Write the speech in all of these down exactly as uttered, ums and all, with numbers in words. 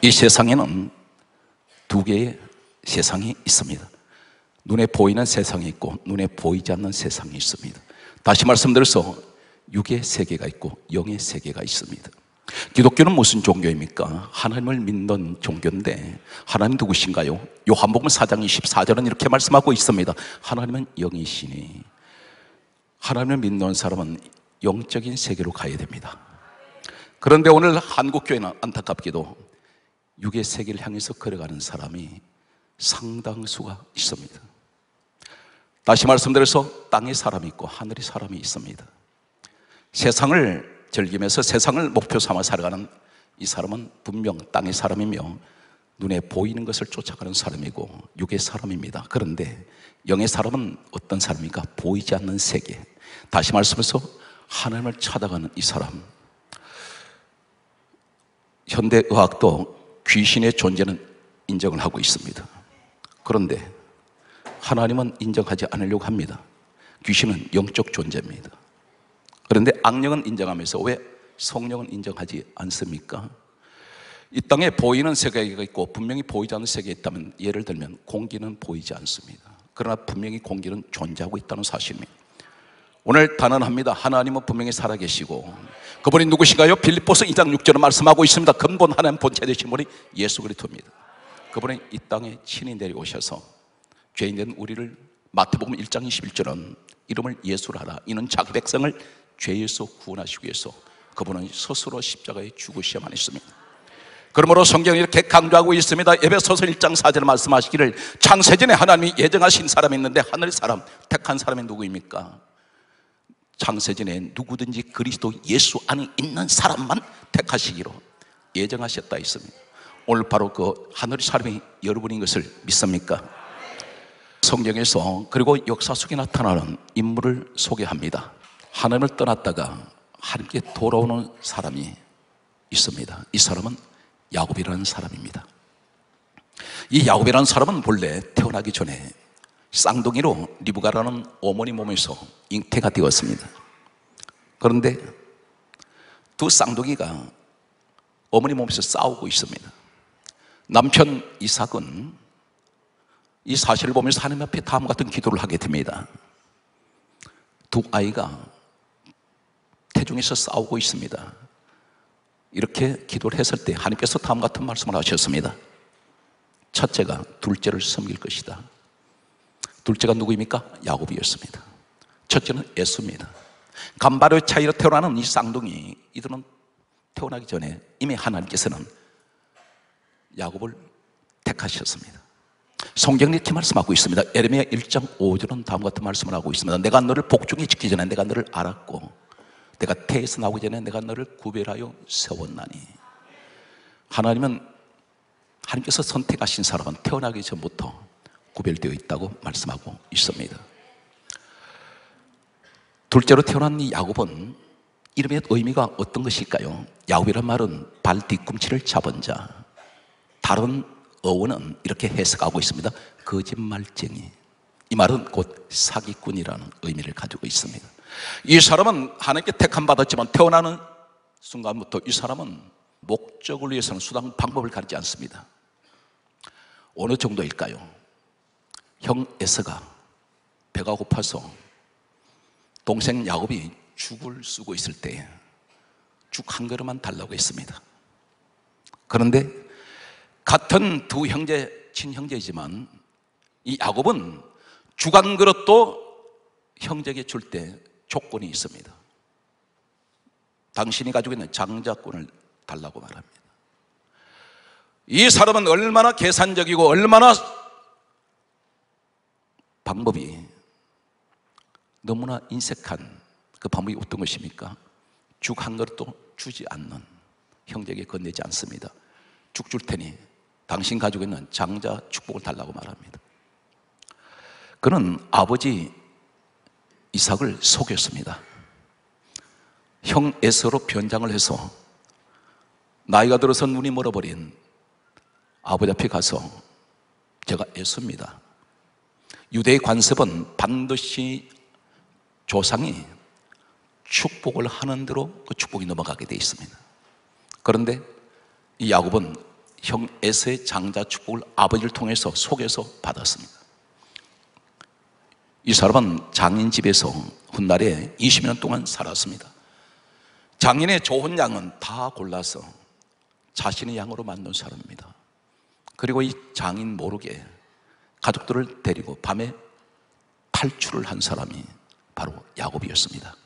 이 세상에는 두 개의 세상이 있습니다. 눈에 보이는 세상이 있고 눈에 보이지 않는 세상이 있습니다. 다시 말씀드려서 육의 세계가 있고 영의 세계가 있습니다. 기독교는 무슨 종교입니까? 하나님을 믿는 종교인데 하나님 누구신가요? 요한복음 사 장 이십사 절은 이렇게 말씀하고 있습니다. 하나님은 영이시니 하나님을 믿는 사람은 영적인 세계로 가야 됩니다. 그런데 오늘 한국교회는 안타깝게도 육의 세계를 향해서 걸어가는 사람이 상당수가 있습니다. 다시 말씀드려서 땅에 사람이 있고 하늘에 사람이 있습니다. 세상을 즐기면서 세상을 목표 삼아 살아가는 이 사람은 분명 땅의 사람이며 눈에 보이는 것을 쫓아가는 사람이고 육의 사람입니다. 그런데 영의 사람은 어떤 사람입니까? 보이지 않는 세계, 다시 말씀해서 하나님을 찾아가는 이 사람. 현대의학도 귀신의 존재는 인정을 하고 있습니다. 그런데 하나님은 인정하지 않으려고 합니다. 귀신은 영적 존재입니다. 그런데 악령은 인정하면서 왜 성령은 인정하지 않습니까? 이 땅에 보이는 세계가 있고 분명히 보이지 않는 세계가 있다면, 예를 들면 공기는 보이지 않습니다. 그러나 분명히 공기는 존재하고 있다는 사실입니다. 오늘 단언합니다. 하나님은 분명히 살아계시고 그분이 누구신가요? 빌립보서 이 장 육 절은 말씀하고 있습니다. 근본 하나님 본체 되신 분이 예수 그리스도입니다. 그분이 이 땅에 친히 내려오셔서 죄인된 우리를, 마태복음 일 장 이십일 절은 이름을 예수로 하라, 이는 자기 백성을 죄에서 구원하시기 위해서 그분은 스스로 십자가에 죽으셔야만 했습니다. 그러므로 성경이 이렇게 강조하고 있습니다. 에베소서 일 장 사 절에 말씀하시기를 창세전에 하나님이 예정하신 사람이 있는데 하늘의 사람, 택한 사람이 누구입니까? 창세전에 누구든지 그리스도 예수 안에 있는 사람만 택하시기로 예정하셨다 했습니다. 오늘 바로 그 하늘의 사람이 여러분인 것을 믿습니까? 성경에서 그리고 역사 속에 나타나는 인물을 소개합니다. 하나님을 떠났다가 하나님께 돌아오는 사람이 있습니다. 이 사람은 야곱이라는 사람입니다. 이 야곱이라는 사람은 본래 태어나기 전에 쌍둥이로 리브가라는 어머니 몸에서 잉태가 되었습니다. 그런데 두 쌍둥이가 어머니 몸에서 싸우고 있습니다. 남편 이삭은 이 사실을 보면서 하나님 앞에 다음과 같은 기도를 하게 됩니다. 두 아이가 태중에서 싸우고 있습니다. 이렇게 기도를 했을 때 하나님께서 다음과 같은 말씀을 하셨습니다. 첫째가 둘째를 섬길 것이다. 둘째가 누구입니까? 야곱이었습니다. 첫째는 에서입니다. 간발의 차이로 태어나는 이 쌍둥이, 이들은 태어나기 전에 이미 하나님께서는 야곱을 택하셨습니다. 성경이 이렇게 말씀하고 있습니다. 에레미야 일 장 오 절은 다음과 같은 말씀을 하고 있습니다. 내가 너를 복중에 짓기 전에 내가 너를 알았고 내가 태에서 나오기 전에 내가 너를 구별하여 세웠나니. 하나님은, 하나님께서 선택하신 사람은 태어나기 전부터 구별되어 있다고 말씀하고 있습니다. 둘째로 태어난 이 야곱은 이름의 의미가 어떤 것일까요? 야곱이란 말은 발 뒤꿈치를 잡은 자, 다른 어원은 이렇게 해석하고 있습니다. 거짓말쟁이. 이 말은 곧 사기꾼이라는 의미를 가지고 있습니다. 이 사람은 하나님께 택함 받았지만 태어나는 순간부터 이 사람은 목적을 위해서는 수단 방법을 가리지 않습니다. 어느 정도일까요? 형 에서가 배가 고파서 동생 야곱이 죽을 쓰고 있을 때 죽 한 그릇만 달라고 했습니다. 그런데 같은 두 형제, 친형제이지만 이 야곱은 죽 한 그릇도 형제에게 줄 때 조건이 있습니다. 당신이 가지고 있는 장자권을 달라고 말합니다. 이 사람은 얼마나 계산적이고 얼마나 방법이 너무나 인색한 그 방법이 어떤 것입니까? 죽 한 그릇도 주지 않는, 형제에게 건네지 않습니다. 죽 줄 테니 당신 가지고 있는 장자 축복을 달라고 말합니다. 그는 아버지 이삭을 속였습니다. 형 에서로 변장을 해서 나이가 들어서 눈이 멀어버린 아버지 앞에 가서 제가 에서입니다. 유대의 관습은 반드시 조상이 축복을 하는 대로 그 축복이 넘어가게 되어 있습니다. 그런데 이 야곱은 형 에서의 장자 축복을 아버지를 통해서 속에서 받았습니다. 이 사람은 장인 집에서 훗날에 이십 년 동안 살았습니다. 장인의 좋은 양은 다 골라서 자신의 양으로 만든 사람입니다. 그리고 이 장인 모르게 가족들을 데리고 밤에 탈출을 한 사람이 바로 야곱이었습니다.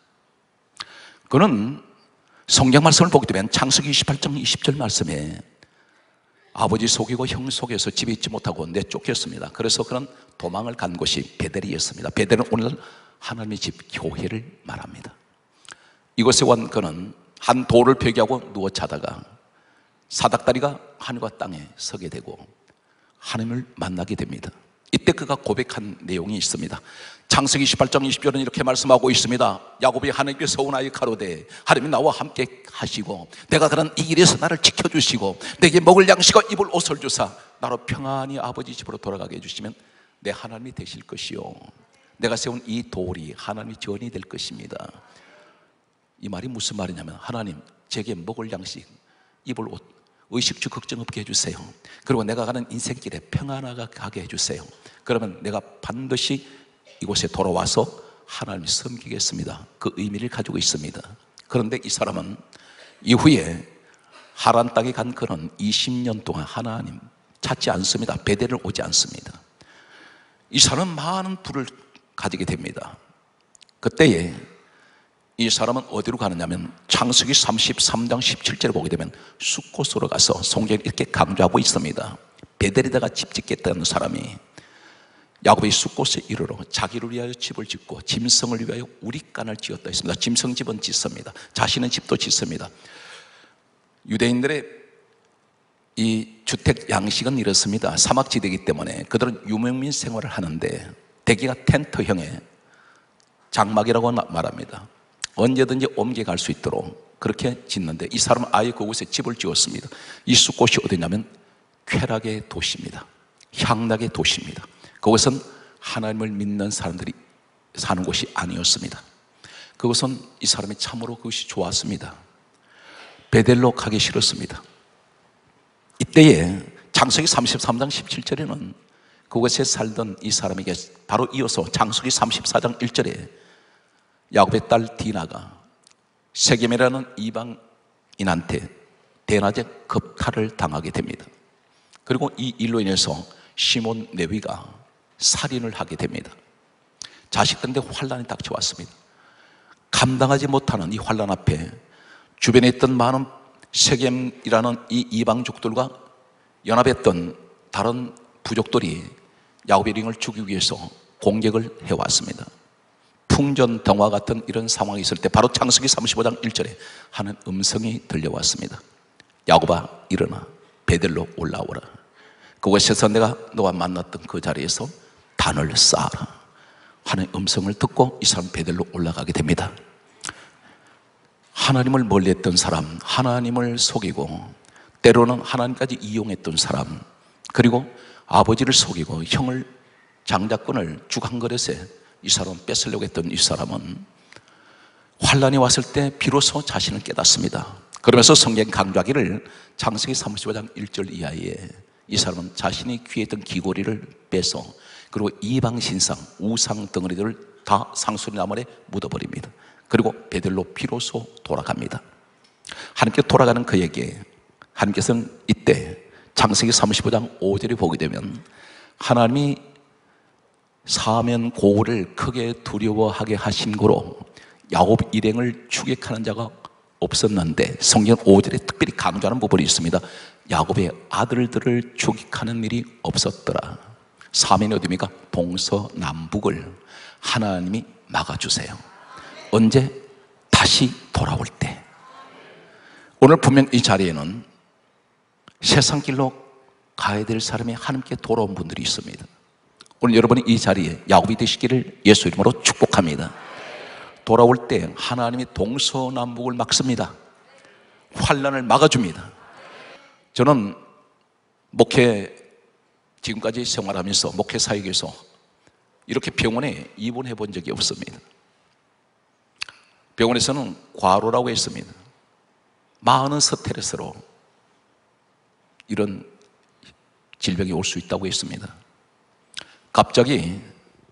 그는 성경 말씀을 보게 되면 창세기 이십팔 장 이십 절 말씀에 아버지 속이고 형 속여서 집에 있지 못하고 내쫓겼습니다. 그래서 그는 도망을 간 곳이 베델이었습니다. 베델은 오늘 하나님의 집 교회를 말합니다. 이곳에 온 그는 한 돌을 폐기하고 누워 자다가 사닥다리가 하늘과 땅에 서게 되고 하나님을 만나게 됩니다. 이때 그가 고백한 내용이 있습니다. 창세기 이십팔 장 이십 절은 이렇게 말씀하고 있습니다. 야곱이 하나님께 서운하여 가로되 하나님이 나와 함께 하시고 내가 가는 이 길에서 나를 지켜주시고 내게 먹을 양식과 입을 옷을 주사 나로 평안히 아버지 집으로 돌아가게 해주시면 내 하나님이 되실 것이요 내가 세운 이 돌이 하나님의 전이 될 것입니다. 이 말이 무슨 말이냐면 하나님 제게 먹을 양식, 입을 옷, 의식주 걱정 없게 해주세요. 그리고 내가 가는 인생길에 평안하게 가게 해주세요. 그러면 내가 반드시 이곳에 돌아와서 하나님을 섬기겠습니다. 그 의미를 가지고 있습니다. 그런데 이 사람은 이후에 하란 땅에 간 그는 이십 년 동안 하나님 찾지 않습니다. 베델을 오지 않습니다. 이 사람은 많은 부를 가지게 됩니다. 그때에 이 사람은 어디로 가느냐면 창세기 삼십삼 장 십칠 절을 보게 되면 숫곳으로 가서 성경이 이렇게 강조하고 있습니다. 베델에다가 집 짓겠다는 사람이 야곱이 숫곳에 이르러 자기를 위하여 집을 짓고 짐승을 위하여 우리간을 지었다 했습니다. 짐승집은 짓습니다. 자신은 집도 짓습니다. 유대인들의 이 주택 양식은 이렇습니다. 사막지대이기 때문에 그들은 유목민 생활을 하는데 대기가 텐트형의 장막이라고 말합니다. 언제든지 옮겨갈 수 있도록 그렇게 짓는데 이 사람은 아예 그곳에 집을 지었습니다. 이 숫곳이 어디냐면 쾌락의 도시입니다. 향락의 도시입니다. 그것은 하나님을 믿는 사람들이 사는 곳이 아니었습니다. 그것은 이 사람이 참으로 그것이 좋았습니다. 베델로 가기 싫었습니다. 이때에 창세기 삼십삼 장 십칠 절에는 그곳에 살던 이 사람에게 바로 이어서 창세기 삼십사 장 일 절에 야곱의 딸 디나가 세겜이라는 이방인한테 대낮에 겁탈을 당하게 됩니다. 그리고 이 일로 인해서 시몬 레위가 살인을 하게 됩니다. 자식들인데 환란이 닥쳐왔습니다. 감당하지 못하는 이 환란 앞에 주변에 있던 많은 세겜이라는 이 이방족들과 연합했던 다른 부족들이 야곱의 링을 죽이기 위해서 공격을 해왔습니다. 풍전등화 같은 이런 상황이 있을 때 바로 창세기 삼십오 장 일 절에 하는 음성이 들려왔습니다. 야곱아 일어나 베델로 올라오라. 그곳에서 내가 너와 만났던 그 자리에서 단을 쌓아라 하는 음성을 듣고 이 사람 베델로 올라가게 됩니다. 하나님을 멀리했던 사람, 하나님을 속이고 때로는 하나님까지 이용했던 사람, 그리고 아버지를 속이고 형을 장자권을 죽 한 그릇에 이 사람은 뺏으려고 했던 이 사람은 환란이 왔을 때 비로소 자신을 깨닫습니다. 그러면서 성경 강조하기를 창세기 삼십오 장 일 절 이하에 이 사람은 자신이 귀에 있던 귀고리를 빼서 그리고 이방신상, 우상 덩어리들을 다 상수리나무에 묻어버립니다. 그리고 베델로 비로소 돌아갑니다. 하나님께 돌아가는 그에게 하나님께서는 이때 창세기 삼십오 장 오 절에 보게 되면 하나님이 사면 고울을 크게 두려워하게 하신 거로 야곱 일행을 추격하는 자가 없었는데 성경 오 절에 특별히 강조하는 부분이 있습니다. 야곱의 아들들을 추격하는 일이 없었더라. 사면이 어디입니까? 동서남북을 하나님이 막아주세요. 언제? 다시 돌아올 때. 오늘 분명 이 자리에는 세상 길로 가야 될 사람이 하나님께 돌아온 분들이 있습니다. 오늘 여러분이 이 자리에 야곱이 되시기를 예수 이름으로 축복합니다. 돌아올 때 하나님이 동서남북을 막습니다. 환란을 막아줍니다. 저는 목회 지금까지 생활하면서 목회 사역에서 이렇게 병원에 입원해 본 적이 없습니다. 병원에서는 과로라고 했습니다. 많은 스트레스로 이런 질병이 올 수 있다고 했습니다. 갑자기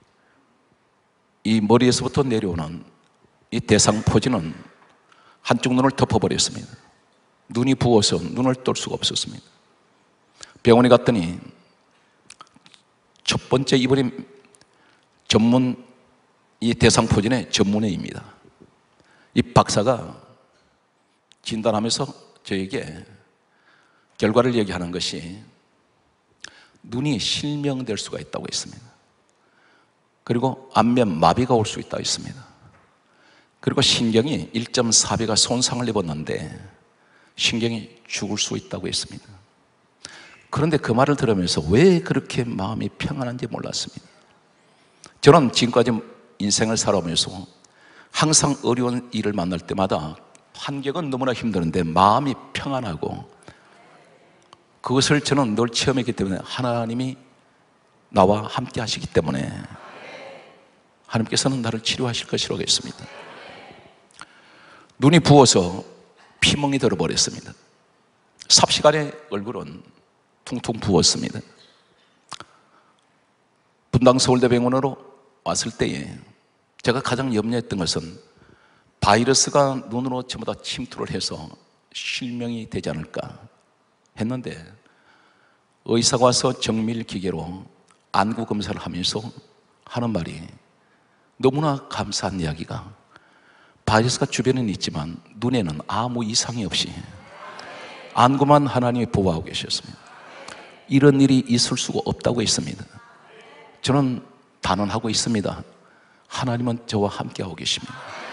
이 머리에서부터 내려오는 이 대상포진은 한쪽 눈을 덮어버렸습니다. 눈이 부어서 눈을 뜰 수가 없었습니다. 병원에 갔더니 첫 번째 입원이 전문 이 대상포진의 전문의입니다. 이 박사가 진단하면서 저에게 결과를 얘기하는 것이 눈이 실명될 수가 있다고 했습니다. 그리고 안면 마비가 올 수 있다고 했습니다. 그리고 신경이 일 점 사 배가 손상을 입었는데 신경이 죽을 수 있다고 했습니다. 그런데 그 말을 들으면서 왜 그렇게 마음이 평안한지 몰랐습니다. 저는 지금까지 인생을 살아오면서 항상 어려운 일을 만날 때마다 환경은 너무나 힘드는데 마음이 평안하고, 그것을 저는 늘 체험했기 때문에 하나님이 나와 함께 하시기 때문에 하나님께서는 나를 치료하실 것이라고 했습니다. 눈이 부어서 피멍이 들어버렸습니다. 삽시간에 얼굴은 퉁퉁 부었습니다. 분당 서울대병원으로 왔을 때에 제가 가장 염려했던 것은 바이러스가 눈으로 전부 다 침투를 해서 실명이 되지 않을까 했는데, 의사가 와서 정밀 기계로 안구 검사를 하면서 하는 말이 너무나 감사한 이야기가, 바이러스가 주변에는 있지만 눈에는 아무 이상이 없이 안구만 하나님이 보호하고 계셨습니다. 이런 일이 있을 수가 없다고 했습니다. 저는 단언하고 있습니다. 하나님은 저와 함께하고 계십니다.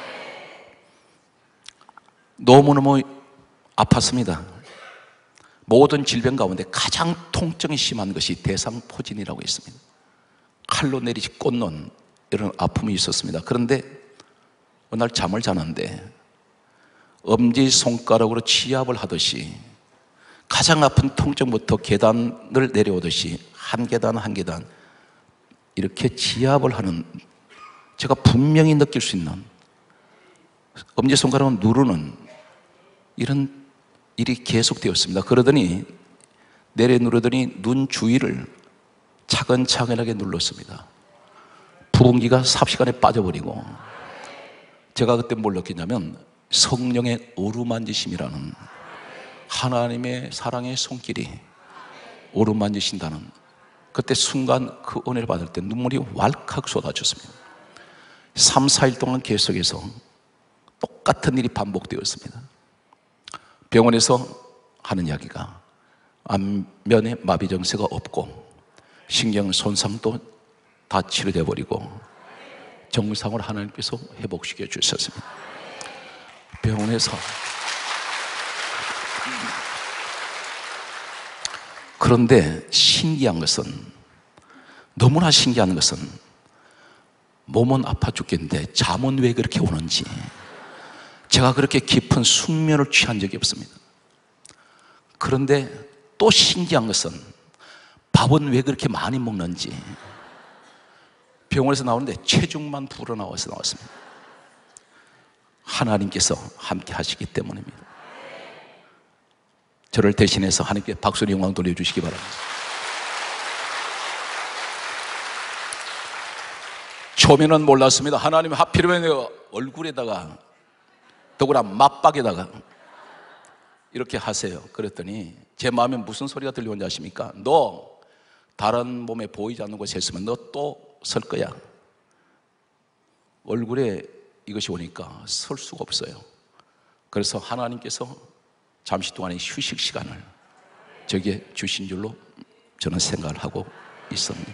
너무너무 아팠습니다. 모든 질병 가운데 가장 통증이 심한 것이 대상포진이라고 했습니다. 칼로 내리지 꽂는 이런 아픔이 있었습니다. 그런데 어느 날 잠을 자는데 엄지손가락으로 치압을 하듯이 가장 아픈 통증부터 계단을 내려오듯이 한 계단 한 계단 이렇게 치압을 하는, 제가 분명히 느낄 수 있는, 엄지손가락을 누르는 이런 일이 계속되었습니다. 그러더니 내려 누르더니 눈 주위를 차근차근하게 눌렀습니다. 부분기가 삽시간에 빠져버리고, 제가 그때 뭘 느꼈냐면 성령의 어루만지심이라는, 하나님의 사랑의 손길이 어루만지신다는, 그때 순간 그 은혜를 받을 때 눈물이 왈칵 쏟아졌습니다. 삼, 사 일 동안 계속해서 똑같은 일이 반복되었습니다. 병원에서 하는 이야기가 안면에 마비 증세가 없고 신경 손상도 다 치료돼 버리고 정상으로 하나님께서 회복시켜 주셨습니다. 병원에서. 그런데 신기한 것은, 너무나 신기한 것은 몸은 아파 죽겠는데 잠은 왜 그렇게 오는지, 제가 그렇게 깊은 숙면을 취한 적이 없습니다. 그런데 또 신기한 것은 밥은 왜 그렇게 많이 먹는지, 병원에서 나오는데 체중만 불어나와서 나왔습니다. 하나님께서 함께 하시기 때문입니다. 저를 대신해서 하나님께 박수로 영광 돌려주시기 바랍니다. 처음에는 몰랐습니다. 하나님 하필이면 내가 얼굴에다가 더구나 맞박에다가 이렇게 하세요. 그랬더니 제 마음에 무슨 소리가 들려오는지 아십니까? 너 다른 몸에 보이지 않는 곳에 있으면 너 또 설 거야. 얼굴에 이것이 오니까 설 수가 없어요. 그래서 하나님께서 잠시 동안의 휴식 시간을 저에게 주신 줄로 저는 생각을 하고 있습니다.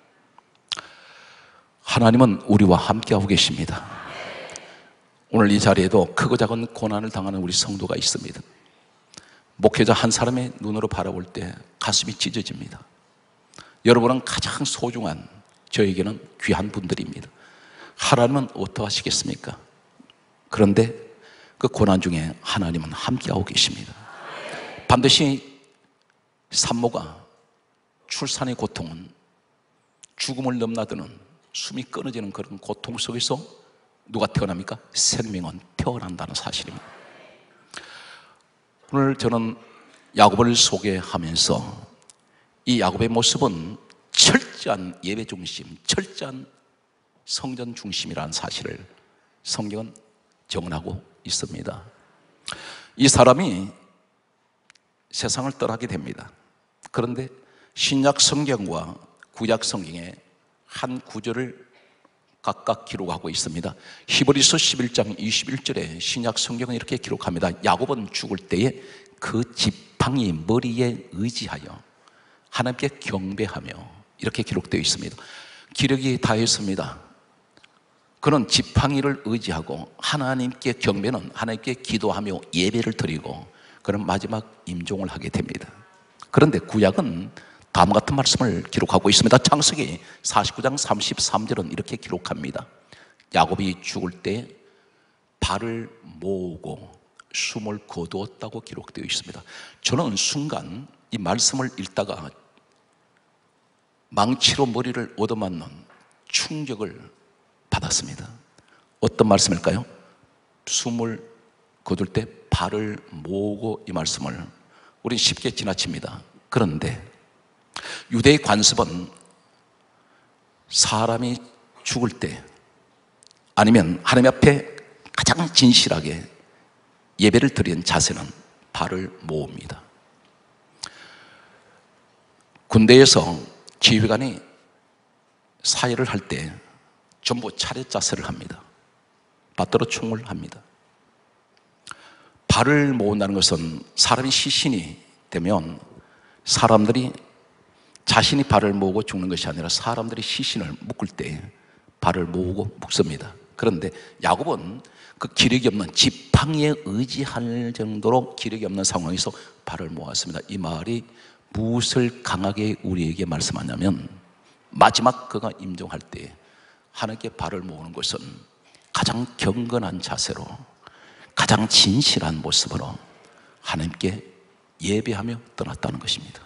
하나님은 우리와 함께하고 계십니다. 오늘 이 자리에도 크고 작은 고난을 당하는 우리 성도가 있습니다. 목회자 한 사람의 눈으로 바라볼 때 가슴이 찢어집니다. 여러분은 가장 소중한, 저에게는 귀한 분들입니다. 하나님은 어떠하시겠습니까? 그런데 그 고난 중에 하나님은 함께하고 계십니다. 반드시 산모가 출산의 고통은 죽음을 넘나드는, 숨이 끊어지는 그런 고통 속에서 누가 태어납니까? 생명은 태어난다는 사실입니다. 오늘 저는 야곱을 소개하면서 이 야곱의 모습은 철저한 예배 중심, 철저한 성전 중심이라는 사실을 성경은 정언하고 있습니다. 이 사람이 세상을 떠나게 됩니다. 그런데 신약 성경과 구약 성경에 한 구절을 각각 기록하고 있습니다. 히브리서 십일 장 이십일 절에 신약 성경은 이렇게 기록합니다. 야곱은 죽을 때에 그 지팡이 머리에 의지하여 하나님께 경배하며, 이렇게 기록되어 있습니다. 기력이 다했습니다. 그는 지팡이를 의지하고 하나님께 경배는 하나님께 기도하며 예배를 드리고 그는 마지막 임종을 하게 됩니다. 그런데 구약은 다음 같은 말씀을 기록하고 있습니다. 창세기 사십구 장 삼십삼 절은 이렇게 기록합니다. 야곱이 죽을 때 발을 모으고 숨을 거두었다고 기록되어 있습니다. 저는 순간 이 말씀을 읽다가 망치로 머리를 얻어맞는 충격을 받았습니다. 어떤 말씀일까요? 숨을 거둘 때 발을 모으고, 이 말씀을 우린 쉽게 지나칩니다. 그런데 유대의 관습은 사람이 죽을 때 아니면 하나님 앞에 가장 진실하게 예배를 드리는 자세는 발을 모읍니다. 군대에서 지휘관이 사회를 할 때 전부 차례 자세를 합니다. 받들어 총을 합니다. 발을 모은다는 것은 사람이 시신이 되면 사람들이 자신이 발을 모으고 죽는 것이 아니라 사람들이 시신을 묶을 때 발을 모으고 묶습니다. 그런데 야곱은 그 기력이 없는, 지팡이에 의지할 정도로 기력이 없는 상황에서 발을 모았습니다. 이 말이 무엇을 강하게 우리에게 말씀하냐면, 마지막 그가 임종할 때 하나님께 발을 모으는 것은 가장 경건한 자세로, 가장 진실한 모습으로 하나님께 예배하며 떠났다는 것입니다.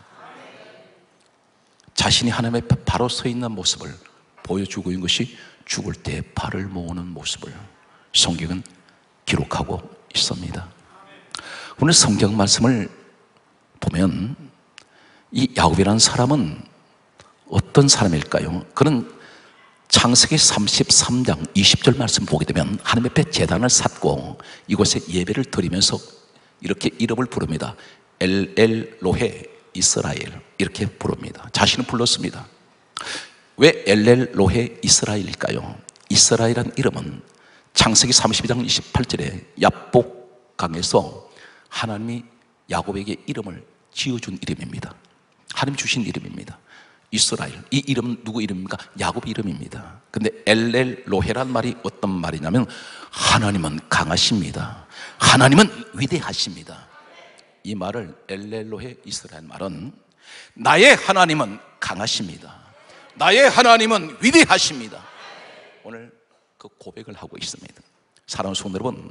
자신이 하나님 앞에 바로 서 있는 모습을 보여주고 있는 것이 죽을 때 발을 모으는 모습을 성경은 기록하고 있습니다. 오늘 성경 말씀을 보면 이 야곱이라는 사람은 어떤 사람일까요? 그는 창세기 삼십삼 장 이십 절 말씀 보게 되면 하나님 앞에 제단을 쌓고 이곳에 예배를 드리면서 이렇게 이름을 부릅니다. 엘엘로헤 이스라엘, 이렇게 부릅니다. 자신은 불렀습니다. 왜 엘엘로헤 이스라엘일까요? 이스라엘이라는 이름은 창세기 삼십이 장 이십팔 절에 야복강에서 하나님이 야곱에게 이름을 지어준 이름입니다. 하나님 주신 이름입니다. 이스라엘, 이 이름은 누구 이름입니까? 야곱 이름입니다. 근데 엘엘로헤란 말이 어떤 말이냐면 하나님은 강하십니다, 하나님은 위대하십니다. 이 말을 엘엘로헤 이스라엘 말은 나의 하나님은 강하십니다, 나의 하나님은 위대하십니다. 오늘 그 고백을 하고 있습니다. 사랑하는 성도 여러분,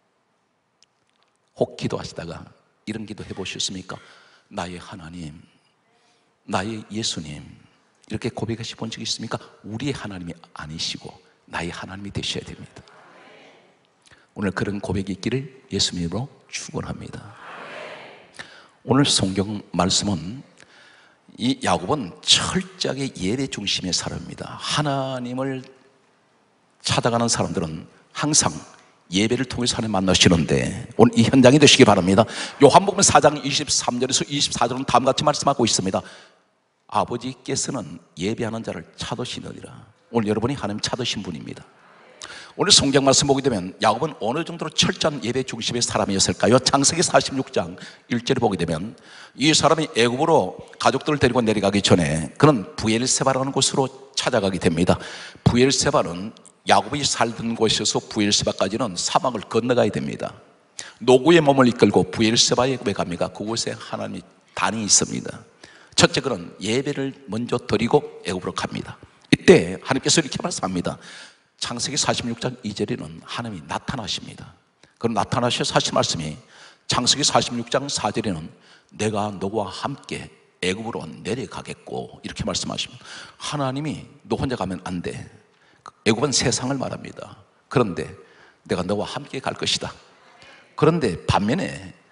혹 기도하시다가 이런 기도 해보셨습니까? 나의 하나님, 나의 예수님, 이렇게 고백하시 본 적이 있습니까? 우리의 하나님이 아니시고 나의 하나님이 되셔야 됩니다. 오늘 그런 고백이 있기를 예수님으로 축원합니다. 오늘 성경 말씀은 이 야곱은 철저하게 예배 중심의 사람입니다. 하나님을 찾아가는 사람들은 항상 예배를 통해서 하나님 만나시는데 오늘 이 현장이 되시기 바랍니다. 요한복음 사 장 이십삼 절에서 이십사 절은 다음같이 말씀하고 있습니다. 아버지께서는 예배하는 자를 찾으시느니라. 오늘 여러분이 하나님 찾으신 분입니다. 오늘 성경 말씀 보게 되면 야곱은 어느 정도로 철저한 예배 중심의 사람이었을까요? 창세기 사십육 장 일 절에 보게 되면 이 사람이 애굽으로 가족들을 데리고 내려가기 전에 그는 부엘세바라는 곳으로 찾아가게 됩니다. 부엘세바는 야곱이 살던 곳에서 부엘세바까지는 사막을 건너가야 됩니다. 노구의 몸을 이끌고 부엘세바에 왜 갑니까? 그곳에 하나님의 단이 있습니다. 첫째, 그는 예배를 먼저 드리고 애굽으로 갑니다. 이때 하나님께서 이렇게 말씀합니다. 창세기 사십육 장 이 절에는 하나님이 나타나십니다. 그럼 나타나셔서 하신 말씀이 창세기 사십육 장 사 절에는 내가 너와 함께 애굽으로 내려가겠고, 이렇게 말씀하십니다. 하나님이 너 혼자 가면 안 돼. 애굽은 세상을 말합니다. 그런데 내가 너와 함께 갈 것이다. 그런데 반면에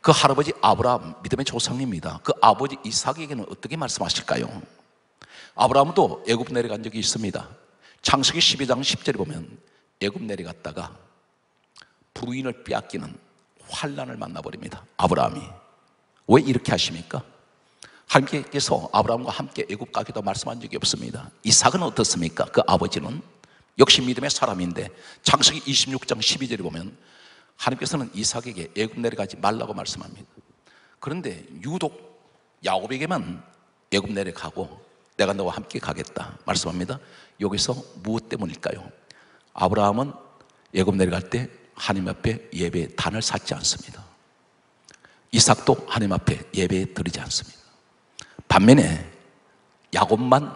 그 할아버지 아브라함, 믿음의 조상입니다. 그 아버지 이삭에게는 어떻게 말씀하실까요? 아브라함도 애굽 내려간 적이 있습니다. 창세기 십이 장 십 절에 보면 애굽 내려갔다가 부인을 빼앗기는 환난을 만나버립니다. 아브라함이. 왜 이렇게 하십니까? 하나님께서 아브라함과 함께 애굽 가기도 말씀한 적이 없습니다. 이삭은 어떻습니까? 그 아버지는 역시 믿음의 사람인데 창세기 이십육 장 십이 절에 보면 하나님께서는 이삭에게 애굽 내려가지 말라고 말씀합니다. 그런데 유독 야곱에게만 애굽 내려가고 내가 너와 함께 가겠다 말씀합니다. 여기서 무엇 때문일까요? 아브라함은 애굽 내려갈 때 하나님 앞에 예배의 단을 쌓지 않습니다. 이삭도 하나님 앞에 예배 드리지 않습니다. 반면에 야곱만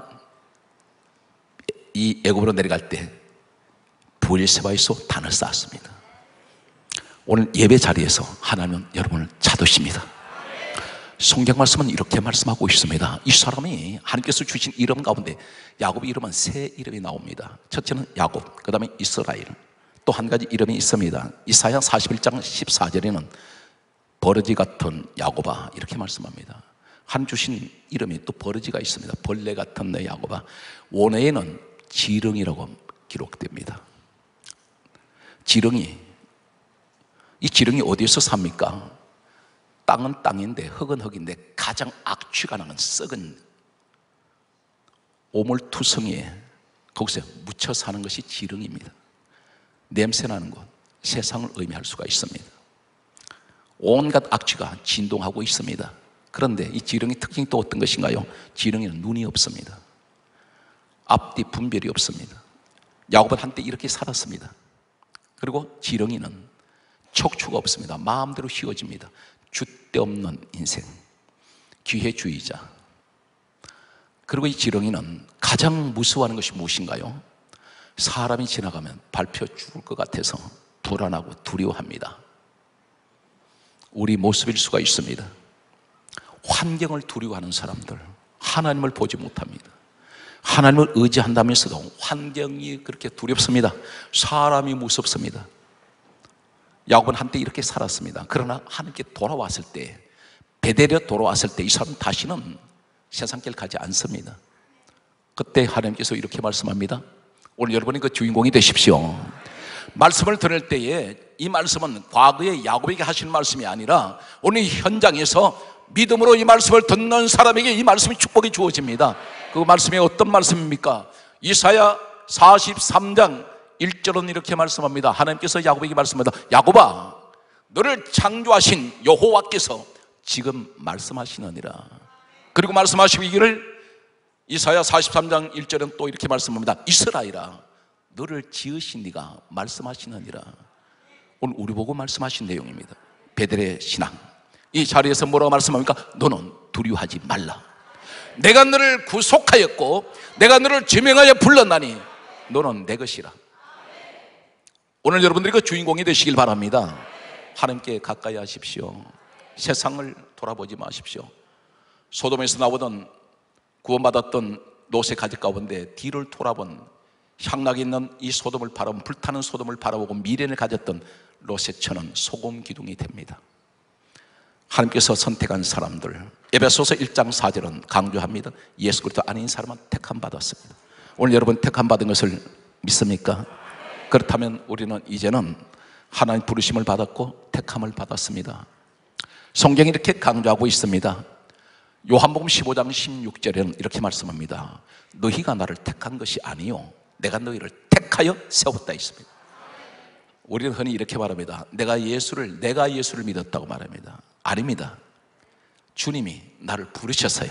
이 애굽으로 내려갈 때 브엘세바에서 단을 쌓았습니다. 오늘 예배 자리에서 하나님은 여러분을 찾으십니다. 성경 말씀은 이렇게 말씀하고 있습니다. 이 사람이 하나님께서 주신 이름 가운데 야곱의 이름은 세 이름이 나옵니다. 첫째는 야곱, 그 다음에 이스라엘. 또 한 가지 이름이 있습니다. 이사야 사십일 장 십사 절에는 버러지 같은 야곱아 이렇게 말씀합니다. 하나님 주신 이름이 또 버러지가 있습니다. 벌레 같은 내 야곱아. 원어에는 지렁이라고 기록됩니다. 지렁이, 이 지렁이 어디에서 삽니까? 땅은 땅인데 흙은 흙인데 가장 악취가 나는 썩은 오물투성이에 거기서 묻혀 사는 것이 지렁이입니다. 냄새나는 곳, 세상을 의미할 수가 있습니다. 온갖 악취가 진동하고 있습니다. 그런데 이 지렁이 특징이 또 어떤 것인가요? 지렁이는 눈이 없습니다. 앞뒤 분별이 없습니다. 야곱은 한때 이렇게 살았습니다. 그리고 지렁이는 척추가 없습니다. 마음대로 휘어집니다. 줏대 없는 인생, 기회주의자. 그리고 이 지렁이는 가장 무서워하는 것이 무엇인가요? 사람이 지나가면 밟혀 죽을 것 같아서 불안하고 두려워합니다. 우리 모습일 수가 있습니다. 환경을 두려워하는 사람들, 하나님을 보지 못합니다. 하나님을 의지한다면서도 환경이 그렇게 두렵습니다. 사람이 무섭습니다. 야곱은 한때 이렇게 살았습니다. 그러나 하나님께 돌아왔을 때, 베델에 돌아왔을 때 이 사람은 다시는 세상길 가지 않습니다. 그때 하나님께서 이렇게 말씀합니다. 오늘 여러분이 그 주인공이 되십시오. 말씀을 들을 때에 이 말씀은 과거에 야곱에게 하신 말씀이 아니라 오늘 이 현장에서 믿음으로 이 말씀을 듣는 사람에게 이 말씀이 축복이 주어집니다. 그 말씀이 어떤 말씀입니까? 이사야 사십삼 장 일 절은 이렇게 말씀합니다. 하나님께서 야곱에게 말씀합니다. 야곱아, 너를 창조하신 여호와께서 지금 말씀하시느니라. 그리고 말씀하시기를 이사야 사십삼 장 일 절은 또 이렇게 말씀합니다. 이스라엘아, 너를 지으신 네가 말씀하시느니라. 오늘 우리 보고 말씀하신 내용입니다. 베델의 신앙. 이 자리에서 뭐라고 말씀합니까? 너는 두려워하지 말라. 내가 너를 구속하였고 내가 너를 지명하여 불렀나니 너는 내 것이라. 오늘 여러분들이 그 주인공이 되시길 바랍니다. 하나님께 가까이 하십시오. 세상을 돌아보지 마십시오. 소돔에서 나오던 구원받았던 롯의 가족 가운데 뒤를 돌아본 향락이 있는 이 소돔을 바라본 불타는 소돔을 바라보고 미련을 가졌던 롯의 처는 소금 기둥이 됩니다. 하나님께서 선택한 사람들, 에베소서 일 장 사 절은 강조합니다. 예수 그리스도 아닌 사람은 택함 받았습니다. 오늘 여러분 택함 받은 것을 믿습니까? 그렇다면 우리는 이제는 하나님 부르심을 받았고 택함을 받았습니다. 성경이 이렇게 강조하고 있습니다. 요한복음 십오 장 십육 절에는 이렇게 말씀합니다. 너희가 나를 택한 것이 아니요 내가 너희를 택하여 세웠다 있습니다. 우리는 흔히 이렇게 말합니다. 내가 예수를 내가 예수를 믿었다고 말합니다. 아닙니다. 주님이 나를 부르셨어요.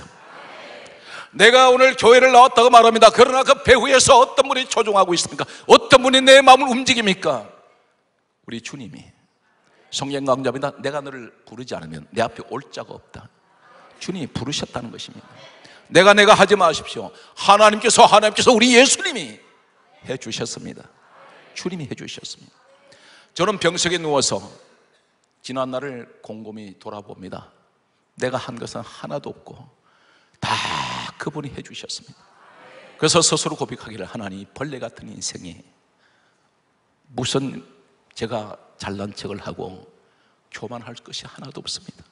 내가 오늘 교회를 나왔다고 말합니다. 그러나 그 배후에서 어떤 분이 조종하고 있습니까? 어떤 분이 내 마음을 움직입니까? 우리 주님이. 성경 강조합니다. 내가 너를 부르지 않으면 내 앞에 올 자가 없다. 주님이 부르셨다는 것입니다. 내가 내가 하지 마십시오. 하나님께서 하나님께서 우리 예수님이 해주셨습니다. 주님이 해주셨습니다. 저는 병석에 누워서 지난 날을 곰곰이 돌아봅니다. 내가 한 것은 하나도 없고 다 그분이 해주셨습니다. 그래서 스스로 고백하기를 하나님 벌레 같은 인생이 무슨 제가 잘난 척을 하고 교만할 것이 하나도 없습니다.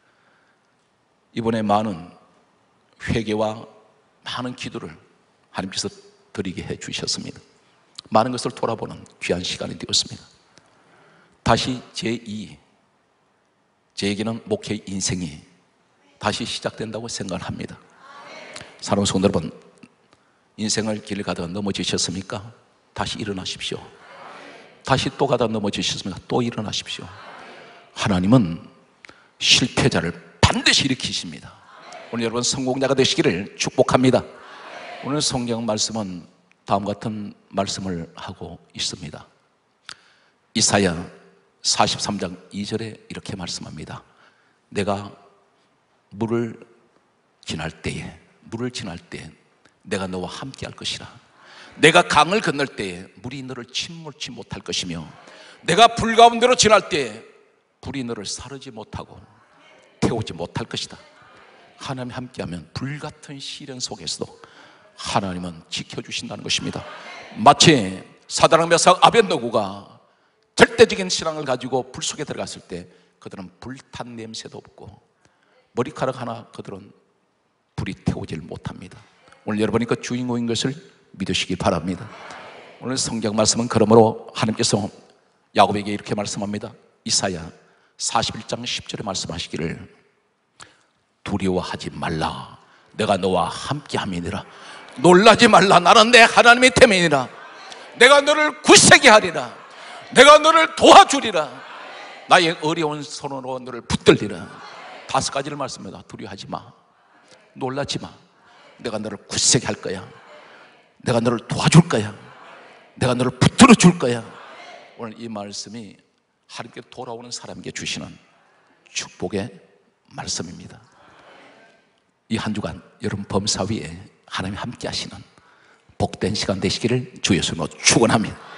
이번에 많은 회개와 많은 기도를 하나님께서 드리게 해 주셨습니다. 많은 것을 돌아보는 귀한 시간이 되었습니다. 다시 제이, 저에게는 목회 인생이 다시 시작된다고 생각을 합니다. 사랑하는 성도 여러분, 인생을 길 가다가 넘어지셨습니까? 다시 일어나십시오. 다시 또 가다가 넘어지셨습니까? 또 일어나십시오. 하나님은 실패자를 반드시 일으키십니다. 오늘 여러분 성공자가 되시기를 축복합니다. 오늘 성경 말씀은 다음과 같은 말씀을 하고 있습니다. 이사야 사십삼 장 이 절에 이렇게 말씀합니다. 내가 물을 지날 때에 물을 지날 때에 내가 너와 함께 할 것이라. 내가 강을 건널 때에 물이 너를 침몰치 못할 것이며 내가 불 가운데로 지날 때에 불이 너를 사르지 못하고 태우지 못할 것이다. 하나님이 함께하면 불같은 시련 속에서도 하나님은 지켜주신다는 것입니다. 마치 사드락 메삭 아벳느고가 절대적인 신앙을 가지고 불 속에 들어갔을 때 그들은 불탄 냄새도 없고 머리카락 하나 그들은 불이 태우질 못합니다. 오늘 여러분이 그 주인공인 것을 믿으시기 바랍니다. 오늘 성경 말씀은 그러므로 하나님께서 야곱에게 이렇게 말씀합니다. 이사야 사십일 장 십 절에 말씀하시기를 두려워하지 말라. 내가 너와 함께함이니라. 놀라지 말라. 나는 내 하나님의 템이니라. 내가 너를 굳세게 하리라. 내가 너를 도와주리라. 나의 어려운 손으로 너를 붙들리라. 다섯 가지를 말씀합니다. 두려워하지 마. 놀라지 마. 내가 너를 굳세게 할 거야. 내가 너를 도와줄 거야. 내가 너를 붙들어 줄 거야. 오늘 이 말씀이 하나님께 돌아오는 사람에게 주시는 축복의 말씀입니다. 이 한 주간 여러분 범사 위에 하나님이 함께 하시는 복된 시간 되시기를 주 예수님으로 축원합니다.